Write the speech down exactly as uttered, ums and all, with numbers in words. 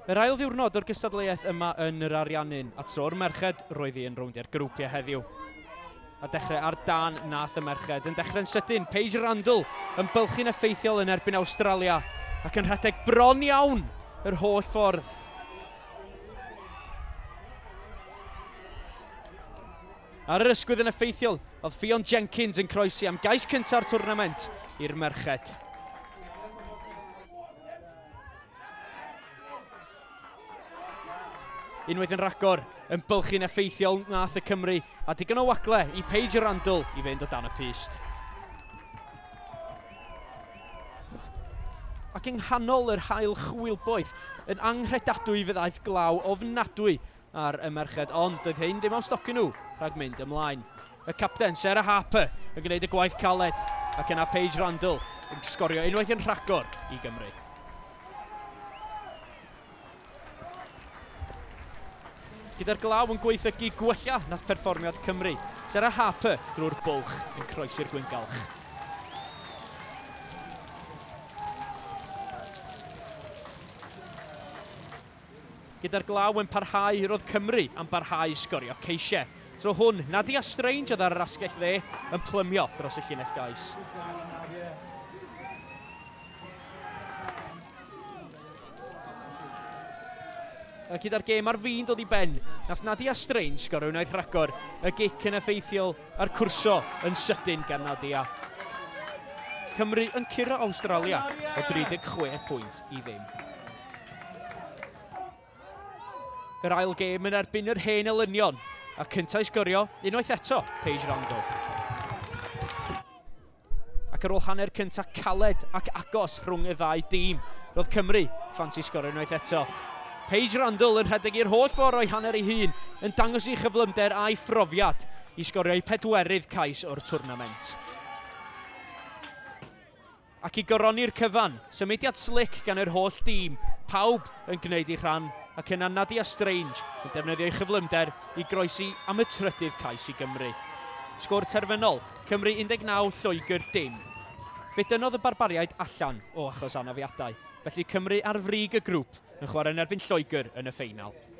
Yr ail ddiwrnod o'r gystadleuaeth yma yn yr ariannyn, a tro'r merched roedd hi yn rowndi'r grwpiau heddiw. A dechrau ar dan nath y merched, yn dechrau'n sydyn, Paige Randall yn bylchu'n effeithiol yn erbyn Awstralia, ac yn rhedeg bron iawn yr holl ffordd. Ar yr ysgwydd yn effeithiol, oedd Ffion Jenkins yn croesi am gais cynta'r twrnament i'r merched. Unwaith yn ragor, yn bylchu'n effeithiol nath y Cymru, a digon o wagle i Paige Randall i fynd o dan y pist. Ac yng nghanol yr haul chwilboeth, yn anghredadwy fe ddaeth glaw ofnadwy ar y merched, ond doedd hyn ddim am stopio nhw rhag mynd ymlaen. Y capten, Sarah Harper, yn gwneud y gwaith caled, ac yna Paige Randall yn sgorio unwaith yn rhagor i Gymru. Gyda'r glaw yn gweithygu gwella nath perfformiad Cymru, Sarah Harper drwy'r bwlch yn croesi'r gwyngalch. Gyda'r glaw yn parhau, roedd Cymru am barhau sgorio ceisiau. Tro hwn, Nadia Strange oedd ar yr asgell dde yn plymio dros y llinell gais. Gyda'r gêm ar fin dod i ben, nath Nadia Strange sgorio unwaith rhagor, y gic yn effeithiol a'r cwrso yn sydyn gan Nadia. Cymru yn curo Awstralia o dri deg chwech pwynt i ddim. Yr ail gêm yn erbyn yr hen elynion, a cyntaf i sgorio unwaith eto Paige Randall. Ac ar ôl hanner cyntaf caled ac agos rhwng y ddau dîm, roedd Cymru ffansi sgorio unwaith eto. Paige Randall yn rhedeg i'r holl ffordd o'i hanner ei hun, yn dangos i chyflymder a'i phrofiad i sgorio ei pedwerydd cais o'r twrnament. Ac i goroni'r cyfan, symudiad slick gan yr holl dîm, pawb yn gwneud ei rhan, ac yna Nadia Strange yn defnyddio ei chyflymder i groesi am y trydydd cais i Gymru. Sgôr terfynol, Cymru un deg naw, Lloegr dim. Fe dynodd y barbariaid allan o achos anafiadau. Felly Cymru ar frig y grŵp yn chwarae yn erbyn Lloegr yn y ffeinal.